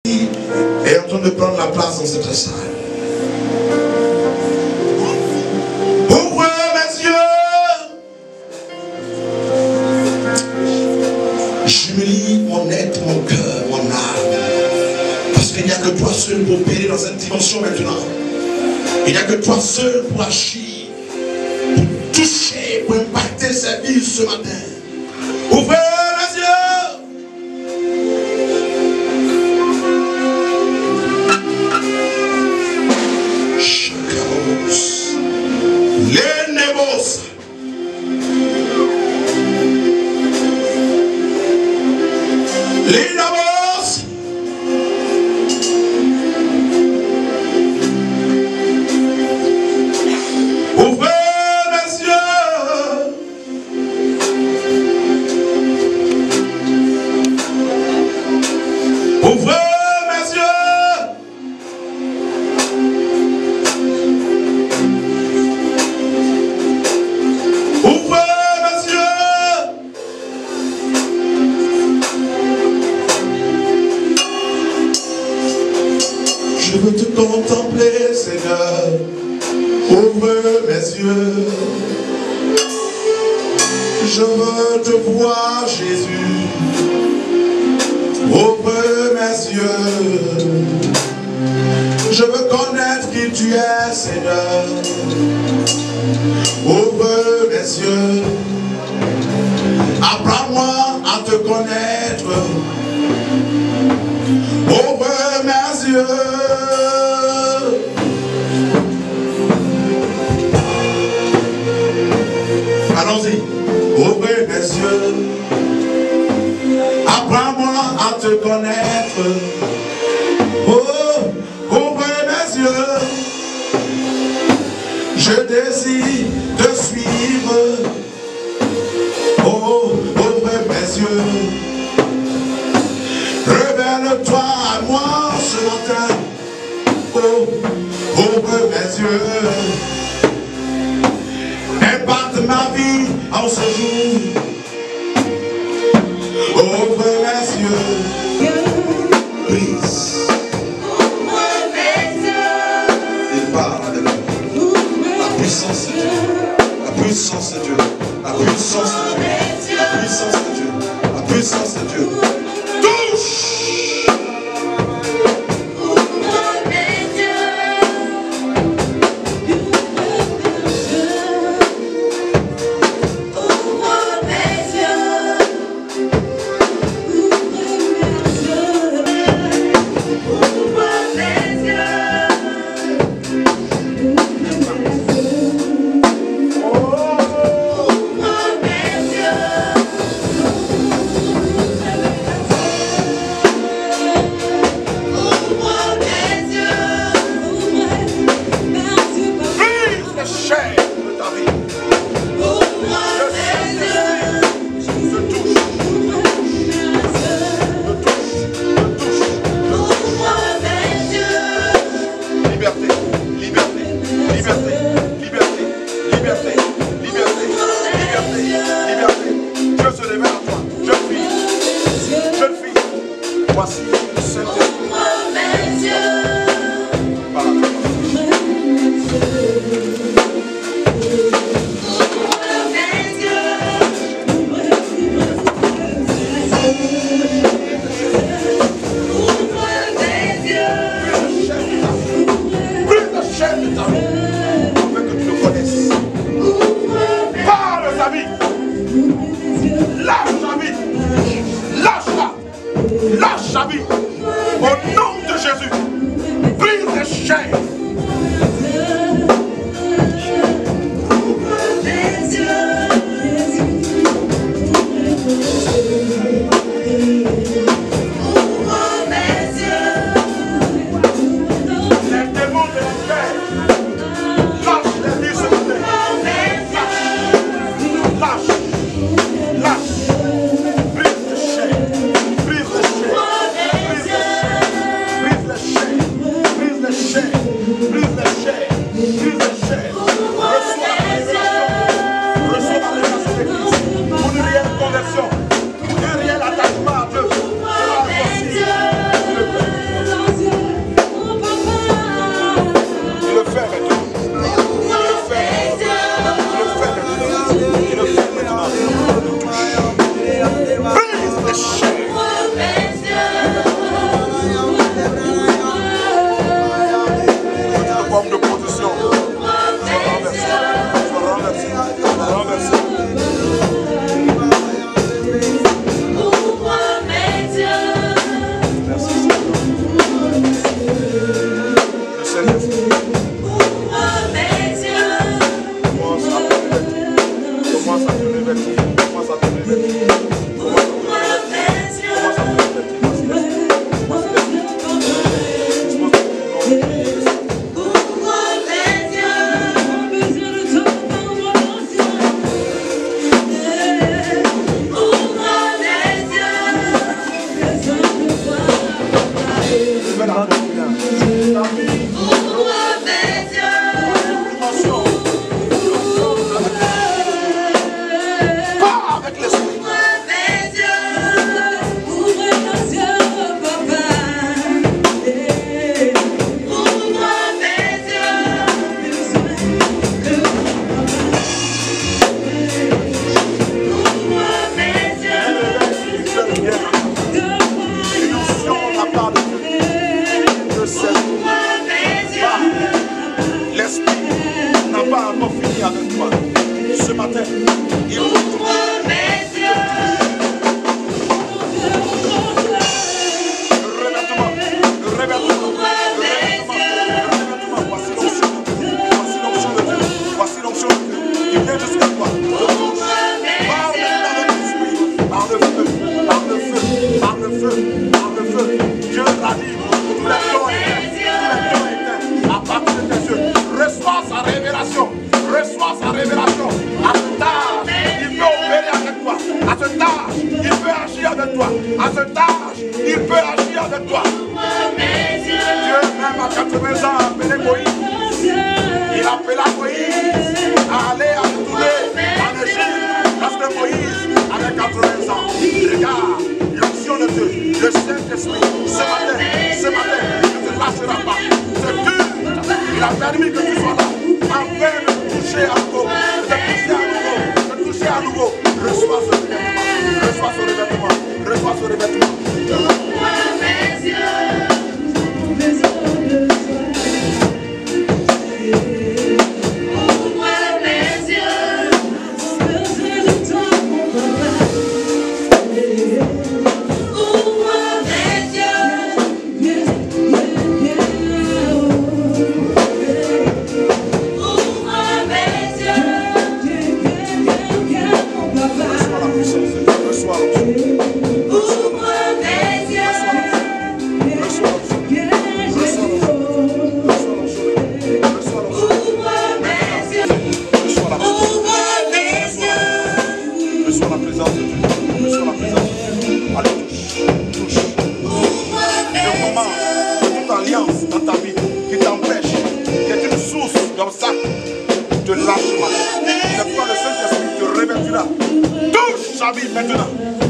est en train de prendre la place dans cette salle. Ouvre mes yeux. J'humilie mon être, mon cœur, mon âme. Parce qu'il n'y a que toi seul pour opérer dans cette dimension maintenant. Il n'y a que toi seul pour agir, pour toucher, pour impacter sa vie ce matin. Ouvrez les yeux. Chakaos. Les nebos. Les nebos. Contempler, Seigneur, ouvre mes yeux. Je veux te voir, Jésus. Ouvre mes yeux. Je veux connaître qui tu es, Seigneur. Ouvre mes yeux. Apprends-moi à te connaître. Ouvre mes yeux. Allons-y. Ouvrez mes yeux. Apprends-moi à te connaître. Oh, ouvrez mes yeux. Je désire te suivre. Oh, ouvrez mes yeux. Révèle-toi à moi ce matin. Oh, ouvre mes yeux. Impacte ma vie en ce jour. Ouvre mes yeux. Please. Ouvre mes yeux. Il parle avec nous. La puissance de Dieu. La puissance de Dieu. La puissance de Dieu. La puissance de Dieu. La puissance de Dieu. Touche. Brise le chaîne. te lâche maintenant. C'est pourquoi le Saint-Esprit te revêtira. Touche sa vie maintenant.